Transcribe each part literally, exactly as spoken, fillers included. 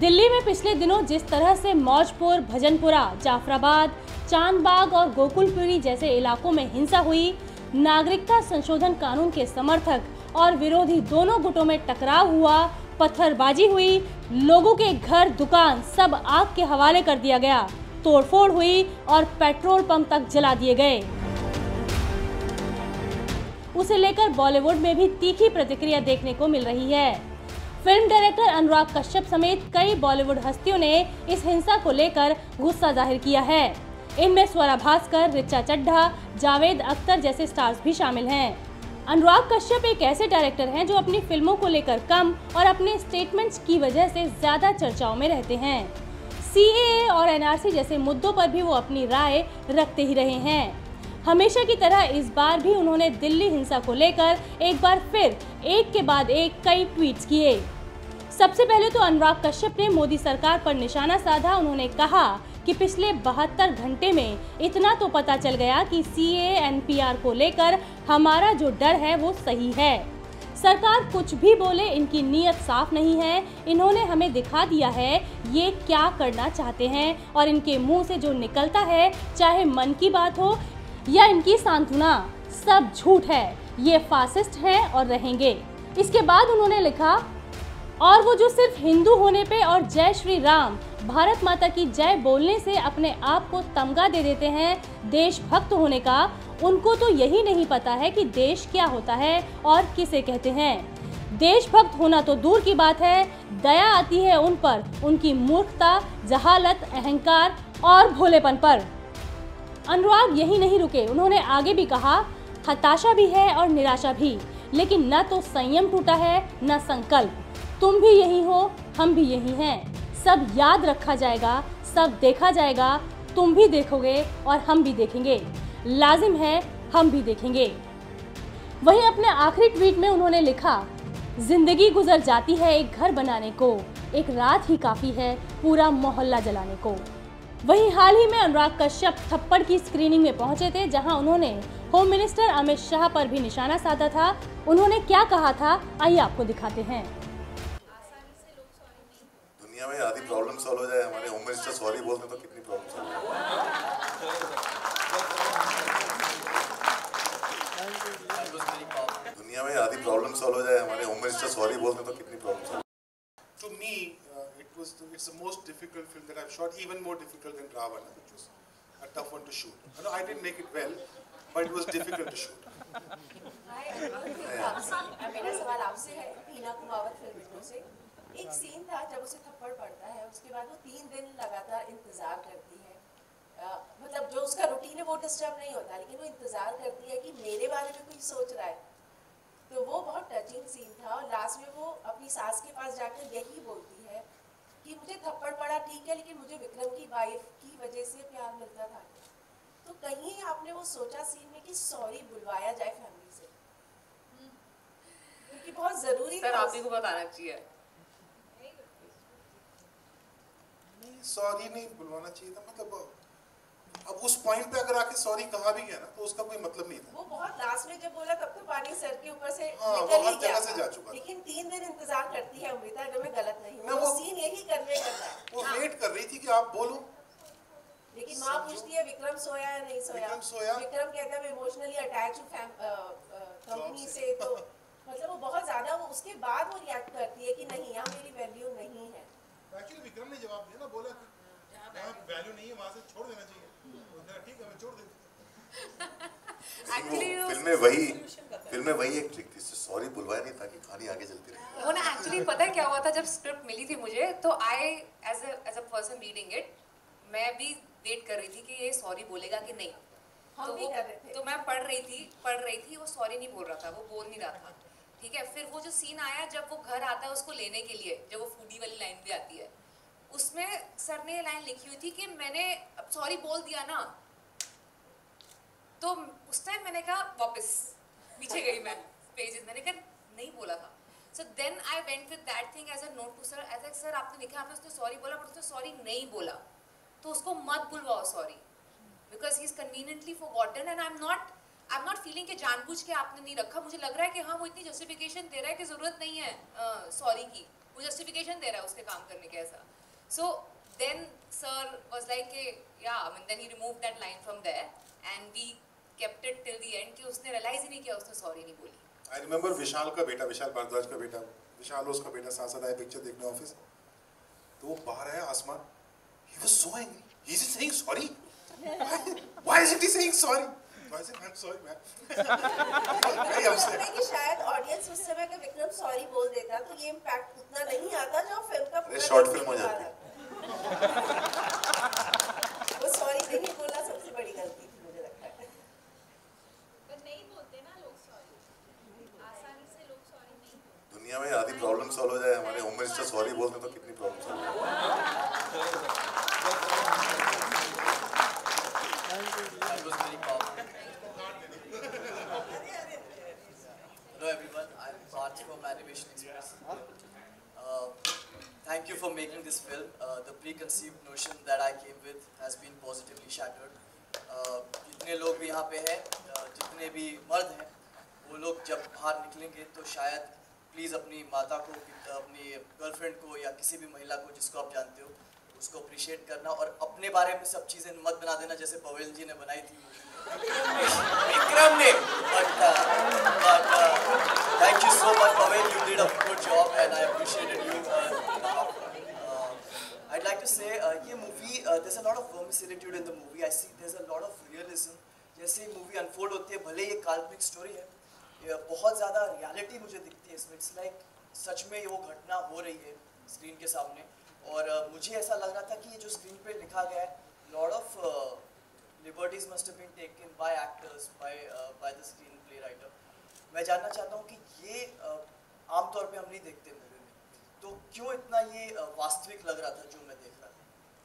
दिल्ली में पिछले दिनों जिस तरह से मौजपुर, भजनपुरा, जाफराबाद, चांदबाग और गोकुलपुरी जैसे इलाकों में हिंसा हुई, नागरिकता संशोधन कानून के समर्थक और विरोधी दोनों गुटों में टकराव हुआ, पत्थरबाजी हुई, लोगों के घर, दुकान सब आग के हवाले कर दिया गया, तोड़फोड़ हुई और पेट्रोल पंप तक जला दिए गए। उसे लेकर बॉलीवुड में भी तीखी प्रतिक्रिया देखने को मिल रही है। फिल्म डायरेक्टर अनुराग कश्यप समेत कई बॉलीवुड हस्तियों ने इस हिंसा को लेकर गुस्सा जाहिर किया है। इनमें स्वरा भास्कर, ऋचा चड्ढा, जावेद अख्तर जैसे स्टार्स भी शामिल हैं। अनुराग कश्यप एक ऐसे डायरेक्टर हैं जो अपनी फिल्मों को लेकर कम और अपने स्टेटमेंट्स की वजह से ज्यादा चर्चाओं में रहते हैं। सी ए ए और एन आर सी जैसे मुद्दों पर भी वो अपनी राय रखते ही रहे हैं। हमेशा की तरह इस बार भी उन्होंने दिल्ली हिंसा को लेकर एक बार फिर एक के बाद एक कई ट्वीट्स किए। सबसे पहले तो अनुराग कश्यप ने मोदी सरकार पर निशाना साधा। उन्होंने कहा कि पिछले बहत्तर घंटे में इतना तो पता चल गया कि C A A N P R को लेकर हमारा जो डर है वो सही है। सरकार कुछ भी बोले, इनकी नीयत साफ नहीं है। इन्होंने हमें दिखा दिया है ये क्या करना चाहते हैं और इनके मुंह से जो निकलता है, चाहे मन की बात हो या इनकी सांत्वना, सब झूठ है। ये फासिस्ट हैं और रहेंगे। इसके बाद उन्होंने लिखा, और वो जो सिर्फ हिंदू होने पे और जय श्री राम, भारत माता की जय बोलने से अपने आप को तमगा दे देते हैं देशभक्त होने का, उनको तो यही नहीं पता है कि देश क्या होता है और किसे कहते हैं। देशभक्त होना तो दूर की बात है, दया आती है उन पर उनकी मूर्खता, जहालत, अहंकार और भोलेपन पर। अनुराग यही नहीं रुके, उन्होंने आगे भी कहा, हताशा भी है और निराशा भी, लेकिन न तो संयम टूटा है न संकल्प। तुम भी यही हो, हम भी यही हैं। सब याद रखा जाएगा, सब देखा जाएगा, तुम भी देखोगे और हम भी देखेंगे, लाजिम है हम भी देखेंगे। वहीं अपने आखिरी ट्वीट में उन्होंने लिखा, जिंदगी गुजर जाती है एक घर बनाने को, एक रात ही काफ़ी है पूरा मोहल्ला जलाने को। वहीं हाल ही में अनुराग कश्यप थप्पड़ की स्क्रीनिंग में पहुंचे थे, जहां उन्होंने होम मिनिस्टर अमित शाह पर भी निशाना साधा था। उन्होंने क्या कहा था, आइए आपको दिखाते हैं। दुनिया में आधी प्रॉब्लम सॉल्व हो जाए, हमारे होम मिनिस्टर सॉरी बोलते तो कितनी प्रॉब्लम सॉल्व हो जाए। दुनिया में आधी प्रॉब्लम सॉल्व हो जाए, हमारे होम मिनिस्टर सॉरी बोलते तो कितनी problem solve. To me, uh, it was it's the most difficult film that I've shot, even more difficult than Ravan, which was a tough one to shoot. I know I didn't make it well, but it was difficult to shoot. मेरा सवाल आपसे है, हीना Kumawat film से एक scene था जब उसे थप्पड़ पड़ता है, उसके बाद वो तीन दिन लगातार इंतजार करती है। uh, मतलब जो उसका रूटीन है वो डिस्टर्ब नहीं होता, लेकिन वो इंतजार करती है कि मेरे बारे में कोई सोच रहा है। तो वो बहुत टचिंग सीन था और लास्ट में वो अपनी सास के पास जाकर यही बोलती है कि मुझे थप्पड़ पड़ा ठीक है, लेकिन मुझे विक्रम की वाइफ की वजह से प्यार मिलता था। तो कहीं आपने वो सोचा सीन में कि सॉरी बुलवाया जाए फैमिली से, क्योंकि बहुत जरूरी सर आप ही को बताना चाहिए। नहीं, सॉरी नहीं बुलवाना चाहिए था, मतलब अब उस पॉइंट पे अगर आके सॉरी कहा भी गया ना तो उसका कोई मतलब नहीं था। वो बहुत लास्ट में जब बोला तब तो पानी सर के ऊपर से हाँ, निकल ही गया से जा चुका, लेकिन तीन दिन इंतजार करती है अमृता, अगर मैं गलत नहीं हूँ। वो, वो सीन यही करने करना है, वो हाँ। वेट कर रही थी कि आप बोलो, लेकिन माँ पूछती है विक्रम सोया या नहीं सोया। विक्रम सोया। विक्रम कहता है इमोशनली अटैच टू कंपनी से, तो मतलब वो बहुत ज्यादा, वो उसके बाद वो रिएक्ट करती है कि नहीं यहाँ मेरी वैल्यू नहीं है। एक्चुअली विक्रम ने जवाब दिया ना, बोला कि यहाँ वैल्यू नहीं है, वहाँ से छोड़ देना चाहिए। ठीक है, मैं छोड़ देता। एक्चुअली फिल्म में वही फिल्म में वही एक ट्रिक थी, सॉरी बुलवाया नहीं ताकि कहानी आगे चलती रहे। वो ना एक्चुअली पता है क्या हुआ था, जब स्क्रिप्ट मिली थी मुझे तो I as as a person reading it, मैं भी वेट कर रही थी कि ये सॉरी बोलेगा कि नहीं। तो वो तो मैं पढ़ रही थी पढ़ रही थी वो सॉरी नहीं बोल रहा था, वो बोल नहीं रहा था। ठीक है, फिर वो जो सीन आया जब वो घर आता है उसको लेने के लिए, जब वो फूडी वाली लाइन भी आती है, उसमें सर ने ये लाइन लिखी हुई थी कि मैंने अब सॉरी बोल दिया ना। तो उस टाइम मैंने कहा, वापस पीछे गई मैं पेजेस, मैंने कहा नहीं बोला था। So then I went with that thing as a note to sir, as sir आपने लिखा, आपने उसने सॉरी बोला बट उसने सॉरी नहीं बोला, तो उसको मत बुलवाओ sorry, because he is conveniently forgotten and I am not I am not feeling कि जानबूझ के आपने नहीं रखा। मुझे लग रहा है कि हाँ वो इतनी जस्टिफिकेशन दे रहा है कि जरूरत नहीं है सॉरी uh, की। वो जस्टिफिकेशन दे रहा है उसके काम करने के ऐसा. So then sir was like yeah, I mean then he removed that line from there and we kept it till the end कि उसने realize ही नहीं किया उसने sorry नहीं बोली. I remember विशाल का बेटा, विशाल भारद्वाज का बेटा, विशाल उसका बेटा साथ साथ आया पिक्चर देखने ऑफिस, तो वो बाहर आया आसमान, he was so angry, he is saying sorry, why, why isn't he saying sorry? I said I'm sorry man. Very upset. कि शायद ऑडियंस उस समय का विक्रम सॉरी बोल देता तो ये इम्पैक्ट उतना नहीं आता जो फिल्म का पूरा शॉर्ट फिल्म हो जाती. वो सॉरी नहीं बोला सबसे बड़ी गलती थी मुझे लगता है. पर नहीं बोलते ना लोग सॉरी, आसानी से लोग सॉरी नहीं बोलते. दुनिया में आधी प्रॉब्लम सॉल्व हो जाए, हमारे होम मिनिस्टर सॉरी बोलते तो कितनी प्रॉब्लम सॉल्व हो जाए. That was very powerful. Hello everyone, I'm Parth from Animation Express. Uh, thank you for making this film. Uh, the preconceived notion that I came with has been positively shattered. Uh, जितने लोग भी यहाँ पे हैं, uh, जितने भी मर्द हैं, वो लोग जब बाहर निकलेंगे तो शायद प्लीज़ अपनी माता को, अपनी गर्लफ्रेंड को या किसी भी महिला को जिसको आप जानते हो उसको अप्रिशिएट करना और अपने बारे में सब चीज़ें मत बना देना जैसे पवेल जी ने बनाई थी विक्रम ने. But but thank you so much Pavel, you did a good job and I appreciated you. Uh, uh, I'd like to say uh, ये movie uh, there's a lot of verisimilitude in the movie. I see there's a lot of realism. जैसे ये movie unfold होती है, भले ये काल्पनिक story है, ये बहुत ज़्यादा रियलिटी मुझे दिखती है इसमें. इट्स लाइक सच में वो घटना हो रही है स्क्रीन के सामने. और uh, मुझे ऐसा लग रहा था कि ये जो स्क्रीन पे लिखा गया है, lot of liberties must have been taken by actors, by uh, by the screenplay writer. मैं जानना चाहता हूँ कि ये uh, आमतौर पे हम नहीं देखते मूवी में, तो क्यों इतना ये uh, वास्तविक लग रहा था जो मैं देख रहा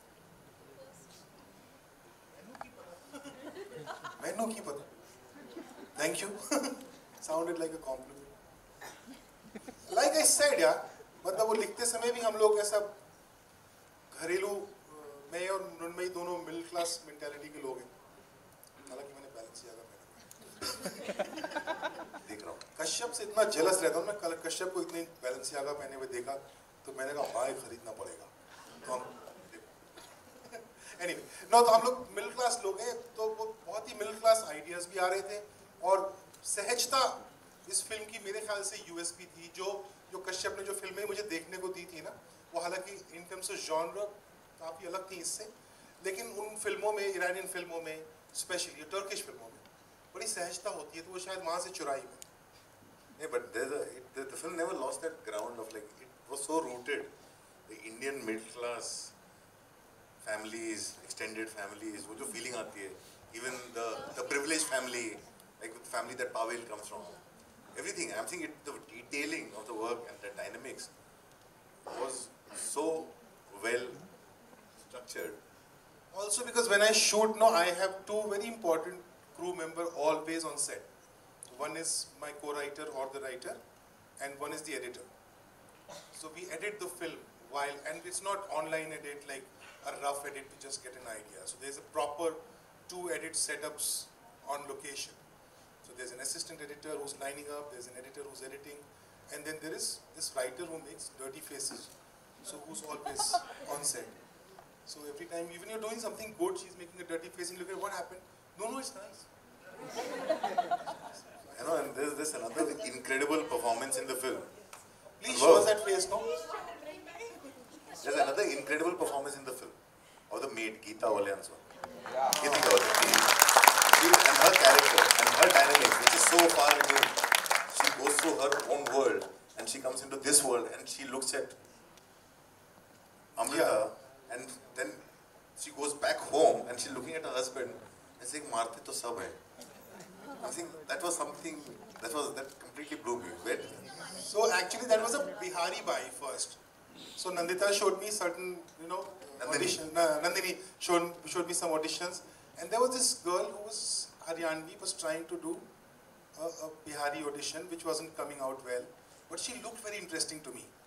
था. मैनू की पता. Thank you. Sounded like a compliment. Like I said यार, मतलब वो लिखते समय भी हम लोग ऐसा घरेलू, मैं और नुनमई दोनों मिडिल क्लास मेंटालिटी के लोग हैं. हालांकि मैंने बैलेंस किया देख रहा हूँ. कश्यप से इतना जेलस रहता हूँ मैं. कल कश्यप को इतने बैलेंसियागा पहने हुए देखा तो मैंने कहा भाई खरीदना पड़ेगा. तो हम एनीवे नो तो हम लोग मिडिल क्लास लोग हैं, तो वो बहुत ही मिडिल क्लास आइडियाज भी आ रहे थे और सहजता इस फिल्म की मेरे ख्याल से यूएसपी थी. जो जो कश्यप ने जो फिल्में मुझे देखने को दी थी ना, वो हालांकि इन टर्म्स ऑफ जॉनर काफ़ी अलग थी इससे, लेकिन उन फिल्मों में, ईरानियन फिल्मों में स्पेशली टर्किश फिल्मों में बड़ी सहजता होती है, तो वो शायद वहाँ से चुराई में. Yeah, but there's a, it, the, the film never lost that ground of like, it was so rooted. The Indian middle class families, extended families, वो जो feeling आती है, even the the privileged family, like the family that Pavel comes from, everything. I'm thinking it, the detailing of the work and the dynamics was so well structured. Also because when I shoot, no, I have two very important crew members always on set. One is my co-writer or the writer, and one is the editor. So we edit the film while, and it's not online edit like a rough edit to just get an idea. So there's a proper two edit setups on location. So there's an assistant editor who's lining up, there's an editor who's editing, and then there is this writer who makes dirty faces. So who's always on set. So every time, even you're doing something good, she's making a dirty face and look at what happened. No, no, it's nice. You know, and there's this another incredible performance in the film. Please show us that face, no? There's another incredible performance in the film of the maid, Geeta Walyanswa. Yeah. Geeta Walyanswa. She and her character and her dynamics, which is so far removed. She goes through her own world and she comes into this world and she looks at Amrita, yeah. And then she goes back home and she's looking at her husband and saying, "Marte to sab hai." I think that was something that was that completely blew me. Where so actually that was a Bihari buy first. So Nandita showed me certain, you know, audition. Uh, Nandini showed showed me some auditions, and there was this girl who was Haryanvi, was trying to do a, a Bihari audition, which wasn't coming out well, but she looked very interesting to me.